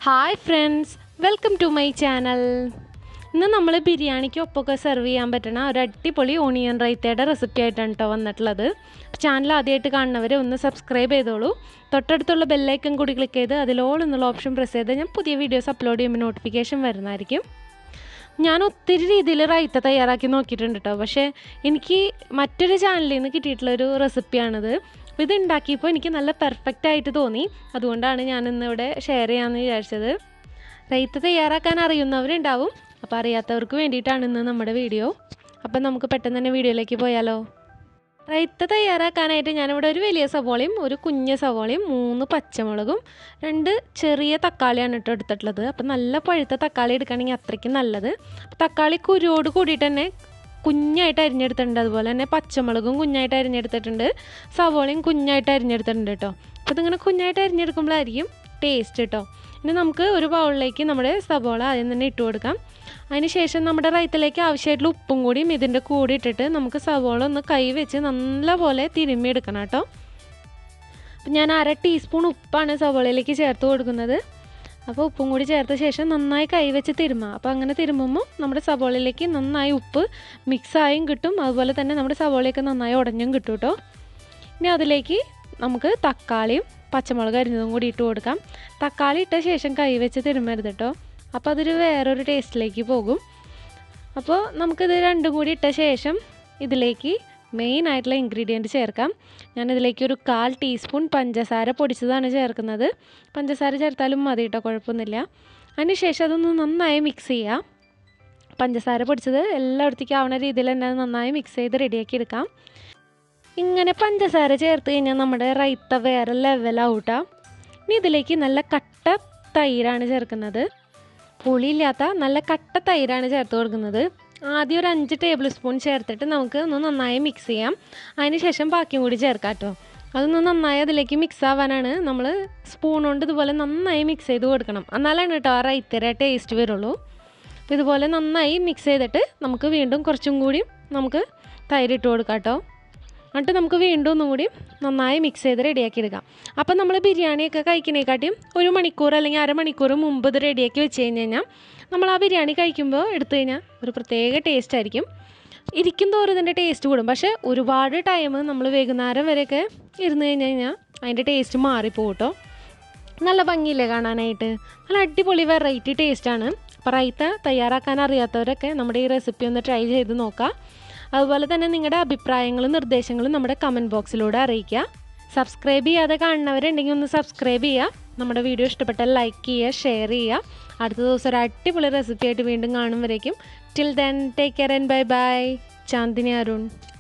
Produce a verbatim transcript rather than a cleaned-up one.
Hi friends, welcome to my channel. ഇന്ന് നമ്മൾ ബിരിയാണിക്ക് ഒപ്പൊക്കെ സെർവ് ചെയ്യാൻ പറ്റുന്ന ഒരു അടിപൊളി ഓണിയൻ റൈത്തയുടെ റെസിപ്പി ആയിട്ടാണ് ട്ടോ വന്നിട്ടുള്ളത്. ചാനൽ ആദ്യമായിട്ട് കാണുന്നവരെ ഒന്ന് സബ്സ്ക്രൈബ് ചെയ്തോളൂ. തൊട്ടടുത്തുള്ള ബെൽ ഐക്കൺ കൂടി ക്ലിക്ക് ചെയ്ത് അതിൽ ഓൾ എന്നുള്ള ഓപ്ഷൻ പ്രസ് ചെയ്താൽ ഞാൻ പുതിയ വീഡിയോസ് അപ്ലോഡ് ചെയ്യുമ്പോൾ നോട്ടിഫിക്കേഷൻ വരുന്നതായിരിക്കും. ഞാൻ ഒത്തിരി രീതിയിൽ റൈത്ത തയ്യാറാക്കി നോക്കിയിട്ടുണ്ട് കേട്ടോ. പക്ഷേ എനിക്ക് മറ്റൊരു ചാനലിൽ നിന്ന് കിട്ടിയിട്ടുള്ളൊരു റെസിപ്പിയാണിത്. അപ്പോൾ ഇത് ഉണ്ടാക്കിയപ്പോൾ എനിക്ക് നല്ല പെർഫെക്റ്റ് ആയിട്ട് തോന്നി. അതുകൊണ്ടാണ് ഞാൻ ഇന്നിവിടെ ഷെയർ ചെയ്യാമെന്ന് വിചാരിച്ചത്. റൈത്ത തയ്യാറാക്കാൻ അറിയുന്നവരുണ്ടാവും, അപ്പോൾ അറിയാത്തവർക്ക് വേണ്ടിയിട്ടാണ് ഇന്ന് നമ്മുടെ വീഡിയോ. അപ്പം നമുക്ക് പെട്ടെന്ന് തന്നെ വീഡിയോയിലേക്ക് പോയാലോ. റൈത്ത തയ്യാറാക്കാനായിട്ട് ഞാനിവിടെ ഒരു വലിയ സവോളയും ഒരു കുഞ്ഞ് സവോളയും മൂന്ന് പച്ചമുളകും രണ്ട് ചെറിയ തക്കാളിയാണ് ഇട്ട് എടുത്തിട്ടുള്ളത്. അപ്പം നല്ല പഴുത്ത തക്കാളി എടുക്കുകയാണെങ്കിൽ അത്രയ്ക്കും നല്ലത്. തക്കാളി കുരുവോട് കൂടിയിട്ട് തന്നെ കുഞ്ഞായിട്ട് അരിഞ്ഞെടുത്തിട്ടുണ്ട്. അതുപോലെ തന്നെ പച്ചമുളകും കുഞ്ഞായിട്ട് അരിഞ്ഞെടുത്തിട്ടുണ്ട്, സവോളയും കുഞ്ഞായിട്ട് അരിഞ്ഞെടുത്തിട്ടുണ്ട് കേട്ടോ. അപ്പോൾ ഇതിങ്ങനെ കുഞ്ഞായിട്ട് അരിഞ്ഞെടുക്കുമ്പോഴായിരിക്കും ടേസ്റ്റ് കേട്ടോ. ഇനി നമുക്ക് ഒരു ബൗളിലേക്ക് നമ്മുടെ സവോള ആദ്യം തന്നെ ഇട്ട് കൊടുക്കാം. അതിന് ശേഷം നമ്മുടെ റൈത്തിലേക്ക് ആവശ്യമായിട്ടുള്ള ഉപ്പും കൂടിയും ഇതിൻ്റെ കൂടി ഇട്ടിട്ട് നമുക്ക് സവോള ഒന്ന് കൈ വെച്ച് നല്ലപോലെ തിരുമ്മി എടുക്കണം കേട്ടോ. അപ്പം ഞാൻ അര ടീസ്പൂൺ ഉപ്പാണ് സവോളയിലേക്ക് ചേർത്ത് കൊടുക്കുന്നത്. അപ്പോൾ ഉപ്പും കൂടി ചേർത്ത ശേഷം നന്നായി കൈ വെച്ച് തിരുമ്മുക. അപ്പോൾ അങ്ങനെ തിരുമ്മുമ്പോൾ നമ്മുടെ സവോളയിലേക്ക് നന്നായി ഉപ്പ് മിക്സായും കിട്ടും, അതുപോലെ തന്നെ നമ്മുടെ സവോളയൊക്കെ നന്നായി ഉടഞ്ഞും കിട്ടും കേട്ടോ. ഇനി അതിലേക്ക് നമുക്ക് തക്കാളിയും പച്ചമുളക് അരിഞ്ഞതും കൂടി ഇട്ട് കൊടുക്കാം. തക്കാളി ഇട്ട ശേഷം കൈ വെച്ച് തിരുമ്മരുത് കേട്ടോ, അപ്പോൾ അതൊരു വേറൊരു ടേസ്റ്റിലേക്ക് പോകും. അപ്പോൾ നമുക്കിത് രണ്ടും കൂടി ഇട്ട ശേഷം ഇതിലേക്ക് മെയിൻ ആയിട്ടുള്ള ഇൻഗ്രീഡിയൻറ്റ് ചേർക്കാം. ഞാനിതിലേക്ക് ഒരു കാൽ ടീസ്പൂൺ പഞ്ചസാര പൊടിച്ചതാണ് ചേർക്കുന്നത്. പഞ്ചസാര ചേർത്താലും മതി കേട്ടോ, കുഴപ്പമൊന്നുമില്ല. അതിന് ശേഷം അതൊന്ന് നന്നായി മിക്സ് ചെയ്യുക. പഞ്ചസാര പൊടിച്ചത് എല്ലായിടത്തേക്കും ആവുന്ന രീതിയിൽ തന്നെ നന്നായി മിക്സ് ചെയ്ത് റെഡിയാക്കി എടുക്കാം. ഇങ്ങനെ പഞ്ചസാര ചേർത്ത് കഴിഞ്ഞാൽ നമ്മുടെ റൈത്ത വേറെ ലെവലാവൂട്ടാ. ഇനി ഇതിലേക്ക് നല്ല കട്ട തൈരാണ് ചേർക്കുന്നത്. പുളിയില്ലാത്ത നല്ല കട്ട തൈരാണ് ചേർത്ത് കൊടുക്കുന്നത്. ആദ്യം ഒരു അഞ്ച് ടേബിൾ സ്പൂൺ ചേർത്തിട്ട് നമുക്ക് ഒന്ന് നന്നായി മിക്സ് ചെയ്യാം. അതിന് ശേഷം ബാക്കിയും കൂടി ചേർക്കാം കേട്ടോ. അതൊന്ന് നന്നായി അതിലേക്ക് മിക്സ് ആവാനാണ് നമ്മൾ സ്പൂൺ കൊണ്ട് ഇതുപോലെ നന്നായി മിക്സ് ചെയ്ത് കൊടുക്കണം. എന്നാലാണ് കേട്ടോ ആ റൈത്തയുടെ ടേസ്റ്റ് വരുള്ളൂ. അപ്പോൾ ഇതുപോലെ നന്നായി മിക്സ് ചെയ്തിട്ട് നമുക്ക് വീണ്ടും കുറച്ചും കൂടി നമുക്ക് തൈരിട്ട് കൊടുക്കാം കേട്ടോ. എന്നിട്ട് നമുക്ക് വീണ്ടും ഒന്നും കൂടി നന്നായി മിക്സ് ചെയ്ത് റെഡിയാക്കി എടുക്കാം. അപ്പം നമ്മൾ ബിരിയാണിയൊക്കെ കഴിക്കുന്നതിനെക്കാട്ടിയും ഒരു മണിക്കൂർ അല്ലെങ്കിൽ അരമണിക്കൂർ മുമ്പ് ഇത് റെഡിയാക്കി വെച്ച് കഴിഞ്ഞ് കഴിഞ്ഞാൽ നമ്മൾ ആ ബിരിയാണി കഴിക്കുമ്പോൾ എടുത്തു കഴിഞ്ഞാൽ ഒരു പ്രത്യേക ടേസ്റ്റ് ആയിരിക്കും. ഇരിക്കും തോറും ഇതിൻ്റെ ടേസ്റ്റ് കൂടും. പക്ഷേ ഒരുപാട് ടൈം നമ്മൾ വൈകുന്നേരം വരെയൊക്കെ ഇരുന്ന് കഴിഞ്ഞ് കഴിഞ്ഞാൽ അതിൻ്റെ ടേസ്റ്റ് മാറിപ്പോകും കേട്ടോ. നല്ല ഭംഗിയില്ലേ കാണാനായിട്ട്, നല്ല അടിപൊളി വെറൈറ്റി ടേസ്റ്റാണ്. അപ്പോൾ റൈത്ത തയ്യാറാക്കാൻ അറിയാത്തവരൊക്കെ നമ്മുടെ ഈ റെസിപ്പി ഒന്ന് ട്രൈ ചെയ്ത് നോക്കാം. അതുപോലെ തന്നെ നിങ്ങളുടെ അഭിപ്രായങ്ങളും നിർദ്ദേശങ്ങളും നമ്മുടെ കമൻറ്റ് ബോക്സിലൂടെ അറിയിക്കുക. സബ്സ്ക്രൈബ് ചെയ്യാതെ കാണുന്നവരുണ്ടെങ്കിൽ ഒന്ന് സബ്സ്ക്രൈബ് ചെയ്യുക. നമ്മുടെ വീഡിയോ ഇഷ്ടപ്പെട്ടാൽ ലൈക്ക് ചെയ്യുക, ഷെയർ ചെയ്യുക. അടുത്ത ദിവസം ഒരു അടിപൊളി റെസിപ്പി ആയിട്ട് വീണ്ടും കാണും വരേക്കും. Till then take care and bye bye. Chandini, Arun.